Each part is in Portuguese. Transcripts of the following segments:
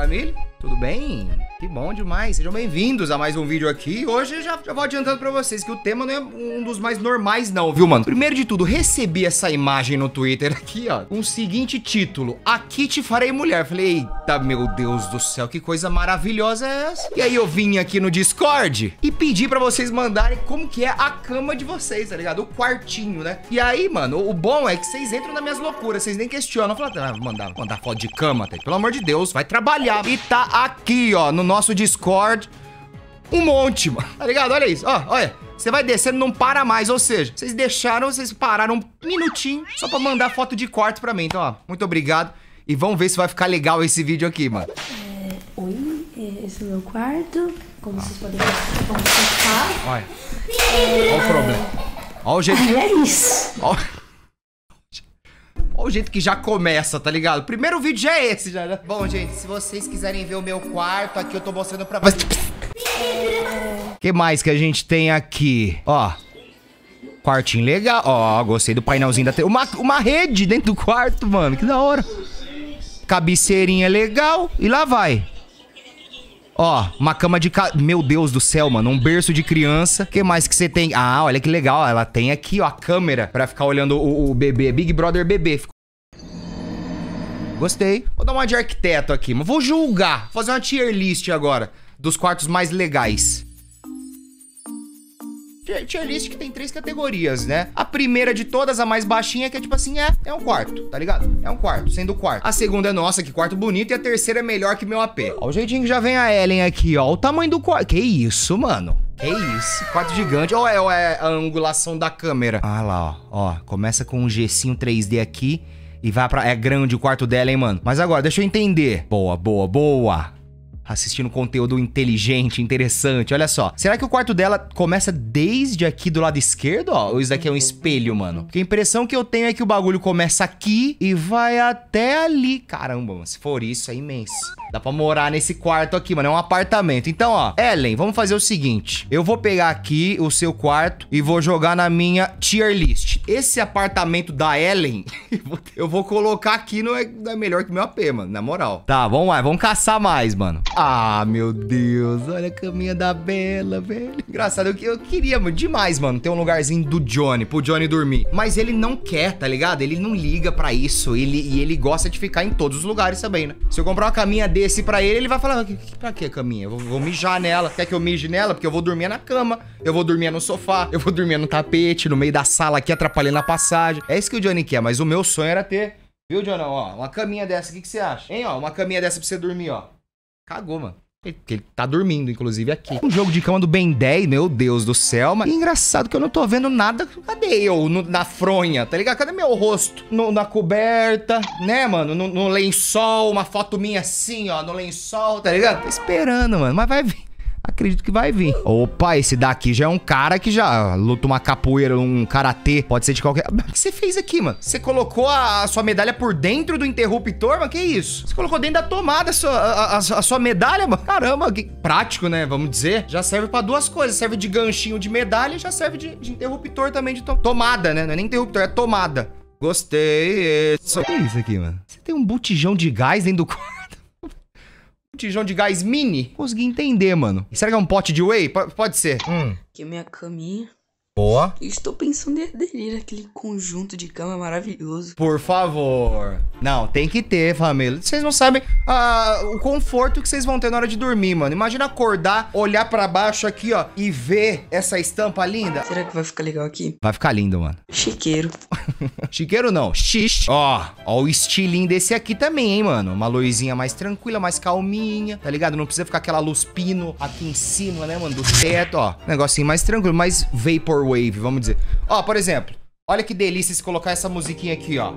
família? Tudo bem? Que bom demais. Sejam bem-vindos a mais um vídeo aqui. Hoje já vou adiantando pra vocês que o tema não é um dos mais normais não, viu, mano? Primeiro de tudo, recebi essa imagem no Twitter aqui, ó, com o seguinte título: Aqui te farei mulher. Falei, eita, meu Deus do céu, que coisa maravilhosa é essa? E aí eu vim aqui no Discord e pedi pra vocês mandarem como que é a cama de vocês, tá ligado? O quartinho, né? E aí, mano, o bom é que vocês entram nas minhas loucuras, vocês nem questionam. Falam, ah, mandar foto de cama, tá? Pelo amor de Deus, vai trabalhar. E tá aqui, ó, no nosso Discord, um monte, mano. Tá ligado? Olha isso, ó, olha. Você vai descendo, não para mais, ou seja, vocês pararam um minutinho só pra mandar foto de quarto pra mim. Então, ó, muito obrigado. E vamos ver se vai ficar legal esse vídeo aqui, mano. Oi, esse é o meu quarto. Como vocês podem ver, olha. Olha o problema. Olha o jeito. É isso. Olha o jeito que já começa, tá ligado? O primeiro vídeo já é esse, já, né? Bom, gente, se vocês quiserem ver o meu quarto, aqui eu tô mostrando pra vocês. O que mais que a gente tem aqui? Ó, quartinho legal. Ó, gostei do painelzinho da TV. Uma rede dentro do quarto, mano. Que da hora. Cabeceirinha legal. E lá vai. Ó, uma cama de... Meu Deus do céu, mano. Um berço de criança. O que mais que você tem? Ah, olha que legal. Ela tem aqui, ó, a câmera pra ficar olhando o bebê. Big Brother bebê. Gostei. Vou dar uma de arquiteto aqui, mas vou julgar. Vou fazer uma tier list agora dos quartos mais legais. Tier list que tem 3 categorias, né? A primeira de todas, a mais baixinha, que é tipo assim, é um quarto, tá ligado? É um quarto, sendo o quarto. A segunda é, nossa, que quarto bonito. E a terceira é melhor que meu AP. Ó o jeitinho que já vem a Ellen aqui, ó. O tamanho do quarto. Que isso, mano? Que isso? Quarto gigante. Ou é a angulação da câmera? Ah lá, ó. Começa com um gessinho 3D aqui e vai pra... É grande o quarto dela, hein, mano? Mas agora, deixa eu entender. Boa, boa, boa. Assistindo conteúdo inteligente, interessante. Olha só. Será que o quarto dela começa desde aqui do lado esquerdo, ó? Ou isso daqui é um espelho, mano? Porque a impressão que eu tenho é que o bagulho começa aqui e vai até ali. Caramba, mano. Se for isso, é imenso. Dá pra morar nesse quarto aqui, mano. É um apartamento. Então, ó, Ellen, vamos fazer o seguinte. Eu vou pegar aqui o seu quarto e vou jogar na minha tier list. Esse apartamento da Ellen, eu vou colocar aqui, não é melhor que meu AP, mano. Na moral. Tá, vamos lá. Vamos caçar mais, mano. Ah, meu Deus. Olha a caminha da Bela, velho. Engraçado. Eu queria demais, mano, ter um lugarzinho do Johnny, pro Johnny dormir. Mas ele não quer, tá ligado? Ele não liga pra isso. Ele gosta de ficar em todos os lugares também, né? Se eu comprar uma caminha desse pra ele vai falar, pra que caminha? Eu vou mijar nela. Quer que eu mije nela? Porque eu vou dormir na cama, eu vou dormir no sofá, eu vou dormir no tapete, no meio da sala aqui, atrapalhando a passagem. É isso que o Johnny quer, mas o meu sonho era ter... Viu, Johnny? Ó, uma caminha dessa, o que você acha? Hein, ó, uma caminha dessa pra você dormir, ó. Cagou, mano. Porque ele tá dormindo, inclusive, aqui. Um jogo de cama do Ben 10, meu Deus do céu. Mas engraçado que eu não tô vendo nada. Cadê eu na fronha, tá ligado? Cadê meu rosto? Na coberta, né, mano? No lençol, uma foto minha assim, ó, no lençol, tá ligado? Tô esperando, mano, mas vai vir. Acredito que vai vir. Opa, esse daqui já é um cara que já luta uma capoeira, um karatê. Pode ser de qualquer... O que você fez aqui, mano? Você colocou a sua medalha por dentro do interruptor, mano? Que isso? Você colocou dentro da tomada a sua medalha, mano? Caramba, que prático, né? Vamos dizer. Já serve pra duas coisas. Serve de ganchinho de medalha e já serve de interruptor também, de tomada, né? Não é nem interruptor, é tomada. Gostei. O que é isso aqui, mano? Você tem um botijão de gás dentro do quarto? Botijão de gás mini? Consegui entender, mano. Será que é um pote de whey? Pode ser. Aqui é minha caminha. Boa. Estou pensando em aderir aquele conjunto de cama maravilhoso. Por favor. Não, tem que ter, família. Vocês não sabem o conforto que vocês vão ter na hora de dormir, mano. Imagina acordar, olhar pra baixo aqui, ó, e ver essa estampa linda. Será que vai ficar legal aqui? Vai ficar lindo, mano. Chiqueiro. Chiqueiro não, xixi. Ó o estilinho desse aqui também, hein, mano. Uma luzinha mais tranquila, mais calminha, tá ligado? Não precisa ficar aquela luz pino aqui em cima, né, mano, do teto, ó. Negocinho mais tranquilo, mais vaporwave, vamos dizer. Ó, por exemplo, olha que delícia se colocar essa musiquinha aqui, ó.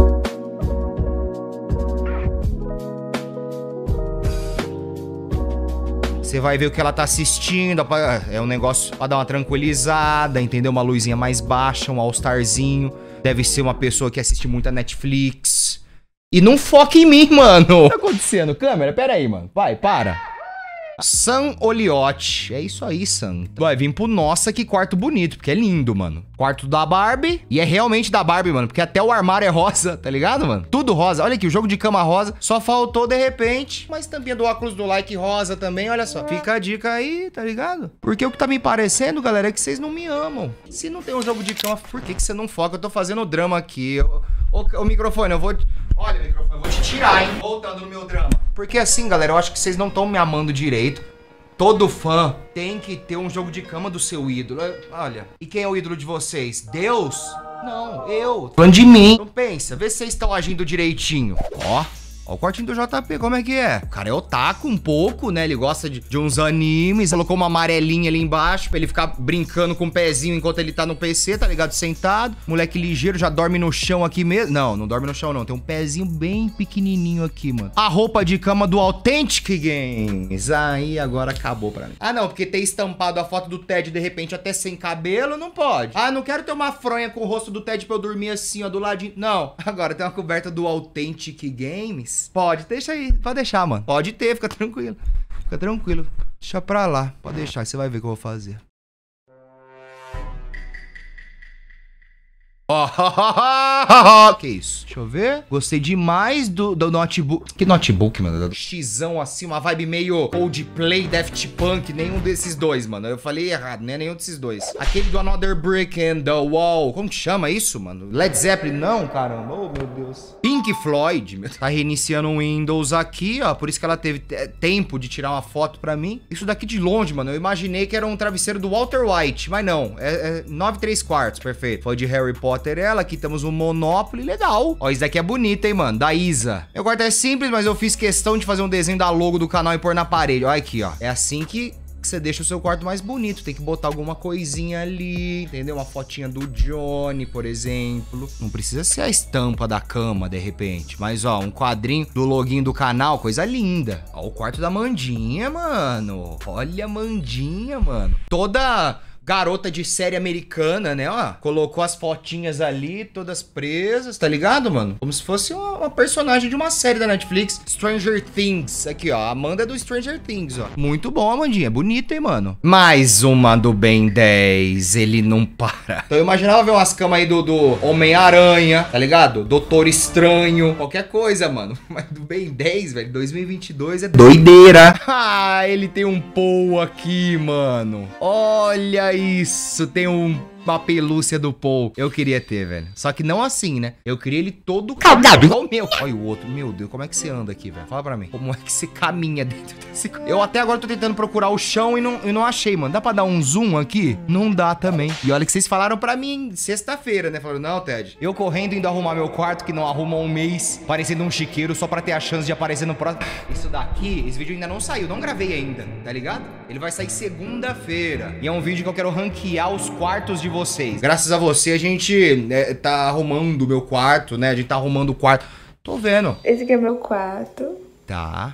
Você vai ver o que ela tá assistindo. É um negócio pra dar uma tranquilizada, entendeu? Uma luzinha mais baixa, um all-starzinho. Deve ser uma pessoa que assiste muito a Netflix. E não foca em mim, mano. O que tá acontecendo? Câmera, pera aí, mano. Vai, para. Sam Oliotti. É isso aí, Sam. Vai vir pro nossa, que quarto bonito, porque é lindo, mano. Quarto da Barbie. E é realmente da Barbie, mano, porque até o armário é rosa, tá ligado, mano? Tudo rosa. Olha aqui, o jogo de cama rosa. Só faltou, de repente, uma estampinha do óculos do like rosa também, olha só. Fica a dica aí, tá ligado? Porque o que tá me parecendo, galera, é que vocês não me amam. Se não tem um jogo de cama, por que você não foca? Eu tô fazendo drama aqui. Ô, microfone, eu vou... Olha, microfone, eu vou te tirar, hein? Voltando no meu drama. Porque assim, galera, eu acho que vocês não estão me amando direito. Todo fã tem que ter um jogo de cama do seu ídolo. Olha, e quem é o ídolo de vocês? Deus? Não, eu. Falando de mim. Não pensa, vê se vocês estão agindo direitinho. Ó o quartinho do JP, como é que é? O cara é otaku um pouco, né? Ele gosta de uns animes. Colocou uma amarelinha ali embaixo pra ele ficar brincando com o pezinho enquanto ele tá no PC, tá ligado? Sentado. Moleque ligeiro, já dorme no chão aqui mesmo. Não, não dorme no chão não. Tem um pezinho bem pequenininho aqui, mano. A roupa de cama do Authentic Games. Aí agora acabou pra mim. Ah, não, porque ter estampado a foto do Ted de repente até sem cabelo, não pode. Ah, não quero ter uma fronha com o rosto do Ted pra eu dormir assim, ó, do ladinho. Não. Agora tem uma coberta do Authentic Games. Pode, deixa aí. Pode deixar, mano. Pode ter, fica tranquilo. Fica tranquilo. Deixa pra lá. Pode deixar, você vai ver o que eu vou fazer. Que isso? Deixa eu ver. Gostei demais do notebook. Que notebook, mano? Xzão assim, uma vibe meio Coldplay, Daft Punk. Nenhum desses dois, mano. Eu falei errado, né? Nenhum desses dois. Aquele do Another Brick in the Wall. Como que chama isso, mano? Led Zeppelin? Não, caramba. Oh, meu Deus. Pink Floyd. Tá reiniciando o Windows aqui, ó. Por isso que ela teve tempo de tirar uma foto pra mim. Isso daqui de longe, mano. Eu imaginei que era um travesseiro do Walter White. Mas não. É 9/3, perfeito. Foi de Harry Potter. Ela, aqui temos um Monopoly, legal. Ó, isso daqui é bonito, hein, mano, da Isa. Meu quarto é simples, mas eu fiz questão de fazer um desenho da logo do canal e pôr na parede. Olha aqui, ó. É assim que você deixa o seu quarto mais bonito. Tem que botar alguma coisinha ali, entendeu? Uma fotinha do Johnny, por exemplo. Não precisa ser a estampa da cama, de repente. Mas, ó, um quadrinho do loginho do canal, coisa linda. Ó, o quarto da Mandinha, mano. Olha a Mandinha, mano. Toda... garota de série americana, né, ó. Colocou as fotinhas ali, todas presas, tá ligado, mano? Como se fosse uma personagem de uma série da Netflix. Stranger Things. Aqui, ó. A Amanda é do Stranger Things, ó. Muito bom, Amandinha. Bonito, hein, mano? Mais uma do Ben 10. Ele não para. Então eu imaginava ver umas camas aí do Homem-Aranha, tá ligado? Doutor Estranho. Qualquer coisa, mano. Mas do Ben 10, velho, 2022 é doideira. Ah, ele tem um Paul aqui, mano. Olha isso, tem uma pelúcia do Paul. Eu queria ter, velho. Só que não assim, né? Eu queria ele todo cagado igual o meu. Olha o outro. Meu Deus, como é que você anda aqui, velho? Fala pra mim. Como é que você caminha dentro desse... Eu até agora tô tentando procurar o chão e não achei, mano. Dá pra dar um zoom aqui? Não dá também. E olha que vocês falaram pra mim sexta-feira, né? Falaram, não, Ted. Eu correndo indo arrumar meu quarto, que não arruma um mês, parecendo um chiqueiro, só pra ter a chance de aparecer no próximo. Isso daqui, esse vídeo ainda não saiu. Não gravei ainda, tá ligado? Ele vai sair segunda-feira. E é um vídeo que eu quero ranquear os quartos de vocês. Graças a você, a gente tá arrumando o meu quarto, né? A gente tá arrumando o quarto. Tô vendo. Esse aqui é meu quarto. Tá.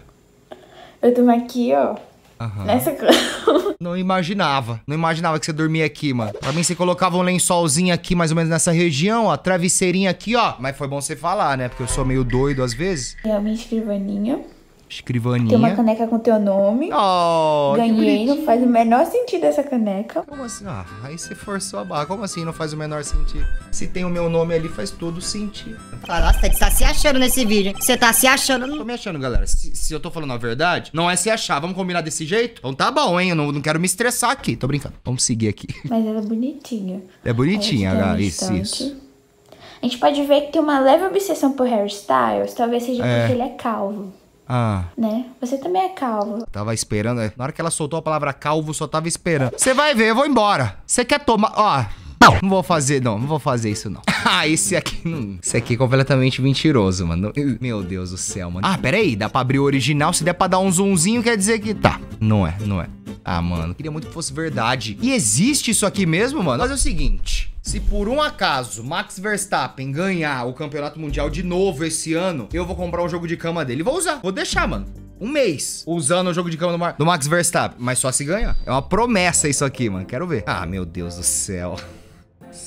Eu durmo aqui, ó. Uhum. Nessa cama. Não imaginava. Não imaginava que você dormia aqui, mano. Pra mim, você colocava um lençolzinho aqui, mais ou menos nessa região, ó. Travesseirinho aqui, ó. Mas foi bom você falar, né? Porque eu sou meio doido às vezes. É a minha escrivaninha. Escrivaninha. Tem uma caneca com teu nome. Oh, ganhei, não faz o menor sentido essa caneca. Como assim? Ah, aí você forçou a barra. Como assim não faz o menor sentido? Se tem o meu nome ali, faz todo sentido. Nossa, você tá se achando nesse vídeo, hein? Você tá se achando. Tô me achando, galera. Se eu tô falando a verdade, não é se achar. Vamos combinar desse jeito? Então tá bom, hein? Eu não quero me estressar aqui. Tô brincando. Vamos seguir aqui. Mas ela é bonitinha. É bonitinha, galera. Isso. A gente pode ver que tem uma leve obsessão por hairstyles. Talvez seja porque ele é calvo. Ah. Né? Você também é calvo. Tava esperando. Na hora que ela soltou a palavra calvo, só tava esperando. Você vai ver, eu vou embora. Você quer tomar... Ó... Não vou fazer isso, não. Ah, esse aqui não... Esse aqui é completamente mentiroso, mano. Meu Deus do céu, mano. Ah, pera aí. Dá pra abrir o original. Se der pra dar um zoomzinho, quer dizer que... Tá. Não é. Ah, mano. Queria muito que fosse verdade. E existe isso aqui mesmo, mano? Mas é o seguinte... Se por um acaso Max Verstappen ganhar o campeonato mundial de novo esse ano, eu vou comprar um jogo de cama dele. Vou usar. Vou deixar, mano. Um mês usando o jogo de cama do Max Verstappen. Mas só se ganhar. É uma promessa isso aqui, mano. Quero ver. Ah, meu Deus do céu.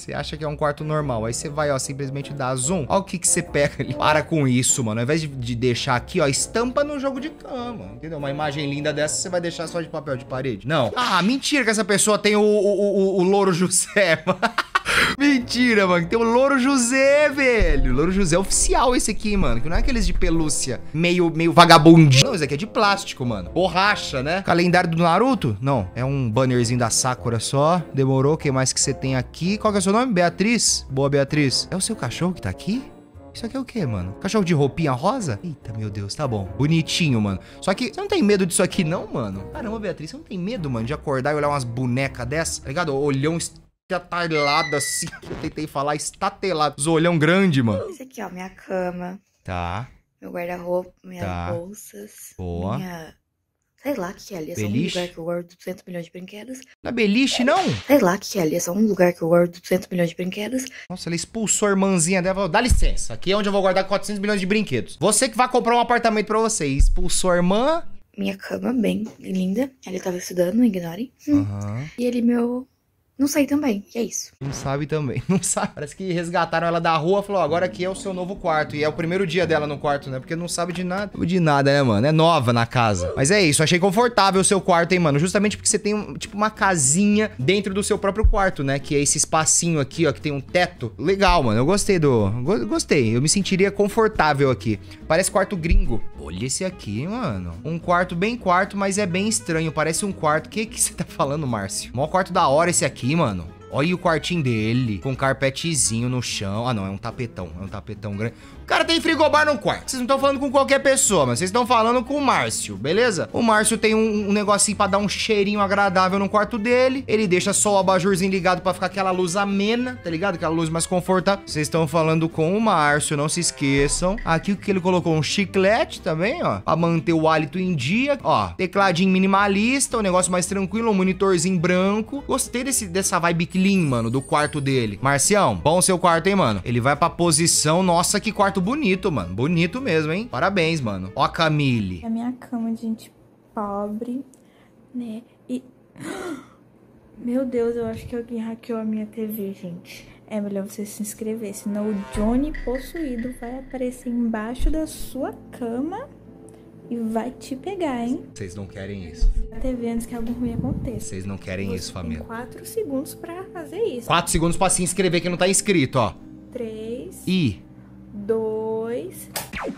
Você acha que é um quarto normal. Aí você vai, ó, simplesmente dá zoom. Ó o que que você pega ali. Para com isso, mano. Ao invés de deixar aqui, ó, estampa no jogo de cama. Entendeu? Uma imagem linda dessa, você vai deixar só de papel de parede. Não. Ah, mentira que essa pessoa tem o Louro José, mano. Mentira, mano. Tem o Louro José, velho. Louro José oficial esse aqui, mano. Que não é aqueles de pelúcia meio vagabundinho. Não, esse aqui é de plástico, mano. Borracha, né? Calendário do Naruto? Não. É um bannerzinho da Sakura só. Demorou. O que mais que você tem aqui? Qual que é o seu nome? Beatriz? Boa, Beatriz. É o seu cachorro que tá aqui? Isso aqui é o quê, mano? Cachorro de roupinha rosa? Eita, meu Deus, tá bom. Bonitinho, mano. Só que você não tem medo disso aqui, não, mano? Caramba, Beatriz, você não tem medo, mano, de acordar e olhar umas bonecas dessas? Tá ligado? Olhão estatalado assim. Eu tentei falar estatelado. Os olhão grande, mano. Esse aqui, ó, minha cama. Tá. Meu guarda-roupa, minhas bolsas. Boa. Minha... Sei lá o que é ali. É só um Beliche? lugar que eu guardo 200 milhões de brinquedos. Não é beliche, não? Sei lá o que é ali. É só um lugar que eu guardo 200 milhões de brinquedos. Nossa, ela expulsou a irmãzinha dela. Falou, dá licença, aqui é onde eu vou guardar 400 milhões de brinquedos. Você que vai comprar um apartamento pra você. Expulsou a irmã. Minha cama, bem linda. Ele tava estudando, não ignorem. E ele, meu... Não sei também, e é isso. Não sabe também, não sabe. Parece que resgataram ela da rua, falou, agora aqui é o seu novo quarto. E é o primeiro dia dela no quarto, né? Porque não sabe de nada. Não sabe de nada, né, mano? É nova na casa. Mas é isso, achei confortável o seu quarto, hein, mano? Justamente porque você tem, tipo, uma casinha dentro do seu próprio quarto, né? Que é esse espacinho aqui, ó, que tem um teto. Legal, mano, eu gostei Gostei, eu me sentiria confortável aqui. Parece quarto gringo. Olha esse aqui, mano. Um quarto bem quarto, mas é bem estranho. Parece um quarto... O que você tá falando, Márcio? Mó quarto da hora esse aqui, mano. Olha o quartinho dele, com carpetezinho no chão. Ah, não, é um tapetão grande. O cara tem frigobar no quarto. Vocês não estão falando com qualquer pessoa, mas vocês estão falando com o Márcio, beleza? O Márcio tem um negocinho pra dar um cheirinho agradável no quarto dele. Ele deixa só o abajurzinho ligado pra ficar aquela luz amena, tá ligado? Aquela luz mais confortável. Vocês estão falando com o Márcio, não se esqueçam. Aqui o que ele colocou? Um chiclete também, ó, pra manter o hálito em dia. Ó, tecladinho minimalista, um negócio mais tranquilo, um monitorzinho branco. Gostei dessa vibe clean, mano, do quarto dele. Marcião, bom seu quarto, hein, mano? Ele vai pra posição... Nossa, que quarto bonito, mano. Bonito mesmo, hein? Parabéns, mano. Ó a Camille. É a minha cama de gente pobre, né? E... Meu Deus, eu acho que alguém hackeou a minha TV, gente. É melhor você se inscrever, senão o Johnny possuído vai aparecer embaixo da sua cama e vai te pegar, hein? Vocês não querem isso. A TV antes que algo ruim aconteça. Vocês não querem isso, família. Tem 4 segundos pra fazer isso. 4 segundos pra se inscrever que não tá inscrito, ó. 3... E... 2...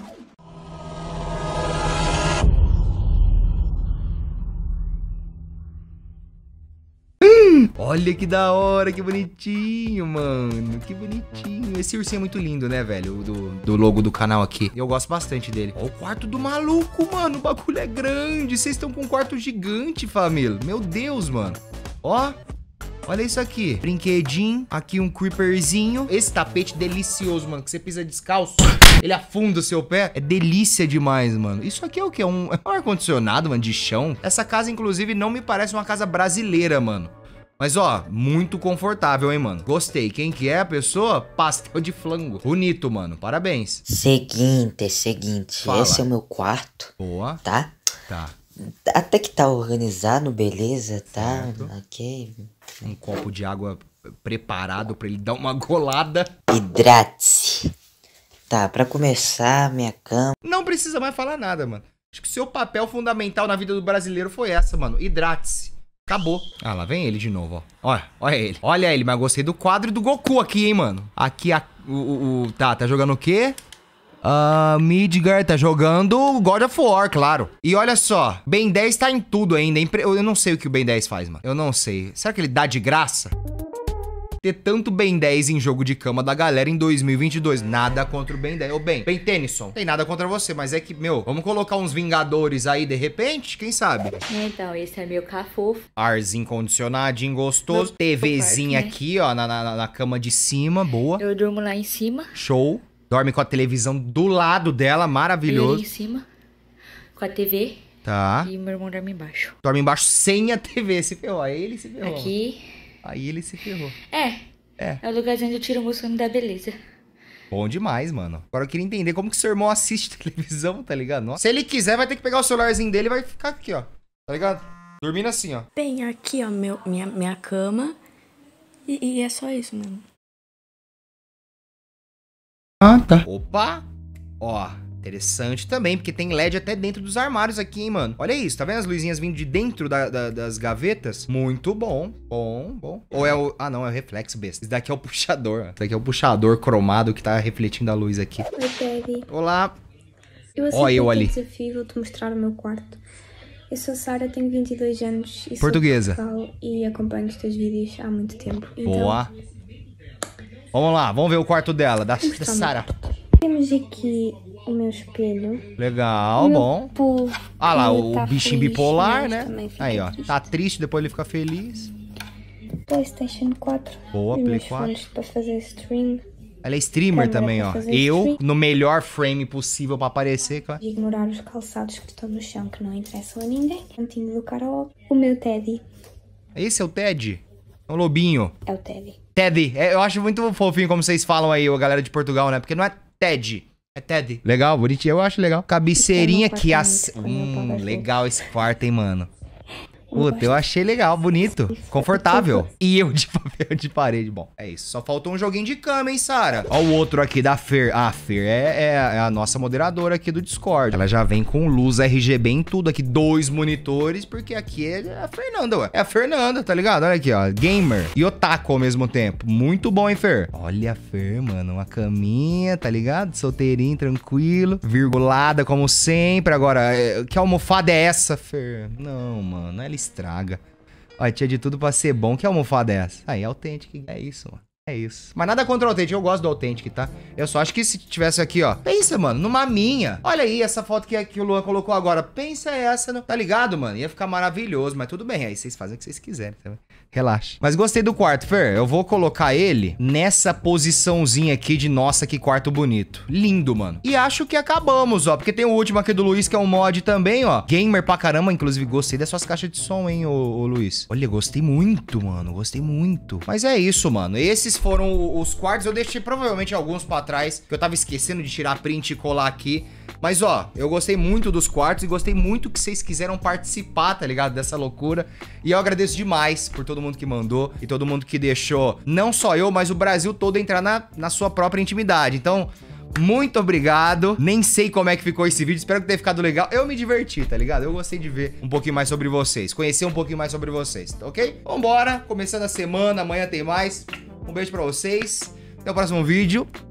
Olha que da hora, que bonitinho, mano. Que bonitinho. Esse ursinho é muito lindo, né, velho? Do logo do canal aqui. Eu gosto bastante dele. Ó o quarto do maluco, mano. O bagulho é grande. Vocês estão com um quarto gigante, família. Meu Deus, mano. Ó. Olha isso aqui. Brinquedinho. Aqui um creeperzinho. Esse tapete delicioso, mano. Que você pisa descalço. Ele afunda o seu pé. É delícia demais, mano. Isso aqui é o quê? É um ar-condicionado, mano, de chão. Essa casa, inclusive, não me parece uma casa brasileira, mano. Mas, ó, muito confortável, hein, mano. Gostei. Quem que é a pessoa? Pastel de flango. Bonito, mano. Parabéns. Seguinte. Fala. Esse é o meu quarto. Boa. Tá? Tá. Até que tá organizado, beleza, tá? Certo. Ok. Um copo de água preparado pra ele dar uma golada. Hidrate-se. Tá, pra começar, minha cama... Não precisa mais falar nada, mano. Acho que o seu papel fundamental na vida do brasileiro foi essa, mano. Hidrate-se. Acabou. Ah, lá vem ele de novo, ó. Olha ele. Olha ele, mas gostei do quadro do Goku aqui, hein, mano. Aqui, tá jogando o quê? Midgar tá jogando God of War, claro. E olha só, Ben 10 tá em tudo ainda. Eu não sei o que o Ben 10 faz, mano. Eu não sei. Será que ele dá de graça? Ter tanto Ben 10 em jogo de cama da galera em 2022. Nada contra o Ben 10. Ô, Ben Tennyson, tem nada contra você, mas é que, meu, vamos colocar uns Vingadores aí de repente? Quem sabe? Então, esse é meu cafofo. Arzinho condicionadinho gostoso. TVzinha quarto, né? aqui, ó, na cama de cima. Boa. Eu durmo lá em cima. Show. Dorme com a televisão do lado dela. Ele Maravilhoso. em cima. Com a TV. Tá. E meu irmão dorme embaixo. Dorme embaixo sem a TV. Se ferrou. Aí ele se ferrou. Aqui. Aí ele se ferrou. É o lugarzinho onde eu tiro música da beleza. Bom demais, mano. Agora eu queria entender como que seu irmão assiste televisão, tá ligado? Nossa. Se ele quiser, vai ter que pegar o celularzinho dele e vai ficar aqui, ó. Tá ligado? Dormindo assim, ó. Bem, aqui, ó, minha cama. E é só isso mesmo. Ah, tá. Opa. Ó, interessante também, porque tem LED até dentro dos armários aqui, hein, mano. Olha isso, tá vendo as luzinhas vindo de dentro das gavetas? Muito bom, bom. Ou é o... Ah, não, é o reflexo, besta. Esse daqui é o puxador, ó. Esse daqui é o puxador cromado que tá refletindo a luz aqui. Oi, Teddy. Olá. Eu Ó, eu ali. desafio, vou-te mostrar o meu quarto. Eu sou Sara, tenho 22 anos e Portuguesa. sou de Portugal e acompanho os teus vídeos há muito tempo. Então, Boa. Vamos lá, vamos ver o quarto dela, da Sara. temos aqui o meu espelho. Legal, o meu bom. povo, Ah lá, que o tá bichinho feliz, bipolar, mas né? também fica Aí, ó. triste. Tá triste, depois ele fica feliz. PlayStation 4. Boa, os Play meus 4. fones para fazer stream. Ela é streamer Câmera também, pra ó. fazer Eu, stream. no melhor frame possível pra aparecer, claro. Ignorar os calçados que estão no chão que não interessam a ninguém. Cantinho do karaoke. O meu Teddy Esse é o Ted? É um lobinho. é o Teddy. Teddy. Eu acho muito fofinho como vocês falam aí, a galera de Portugal, né? Porque não é Ted. É Teddy. Legal, bonitinho. Eu acho legal. Cabeceirinha aqui. Legal esse quarto, hein, mano. Puta, eu achei legal, bonito, confortável. E eu de papel de parede. Bom, é isso. Só faltou um joguinho de cama, hein, Sara? Ó o outro aqui da Fer. Ah, a Fer é a nossa moderadora aqui do Discord. Ela já vem com luz RGB em tudo aqui. 2 monitores, porque aqui é a Fernanda, ué. É a Fernanda, tá ligado? Olha aqui, ó. Gamer e otaku ao mesmo tempo. Muito bom, hein, Fer? Olha a Fer, mano. Uma caminha, tá ligado? Solteirinho, tranquilo. Virgulada, como sempre. Agora, que almofada é essa, Fer? Não, mano. Ela estraga. Ó, tinha de tudo pra ser bom. Que almofada é essa? Aí, Authentic. É isso, mano. É isso. Mas nada contra o Authentic. Eu gosto do Authentic, tá? Eu só acho que se tivesse aqui, ó. Pensa, mano, numa minha. Olha aí essa foto que o Luan colocou agora. Pensa essa, não? Tá ligado, mano? Ia ficar maravilhoso. Mas tudo bem. Aí vocês fazem o que vocês quiserem, tá? Relaxa. Mas gostei do quarto, Fer. Eu vou colocar ele nessa posiçãozinha aqui de nossa, que quarto bonito. Lindo, mano. E acho que acabamos, ó. Porque tem o último aqui do Luiz, que é um mod também, ó. Gamer pra caramba. Inclusive, gostei das suas caixas de som, hein, ô Luiz. Olha, gostei muito, mano. Gostei muito. Mas é isso, mano. Esses foram os quartos. Eu deixei provavelmente alguns pra trás, que eu tava esquecendo de tirar print e colar aqui. Mas, ó, eu gostei muito dos quartos e gostei muito que vocês quiseram participar, tá ligado? Dessa loucura. E eu agradeço demais por todo mundo que mandou e todo mundo que deixou, não só eu, mas o Brasil todo entrar na sua própria intimidade. Então, muito obrigado. Nem sei como é que ficou esse vídeo, espero que tenha ficado legal. Eu me diverti, tá ligado? Eu gostei de ver um pouquinho mais sobre vocês, conhecer um pouquinho mais sobre vocês, tá ok? Vambora, começando a semana, amanhã tem mais. Um beijo pra vocês, até o próximo vídeo.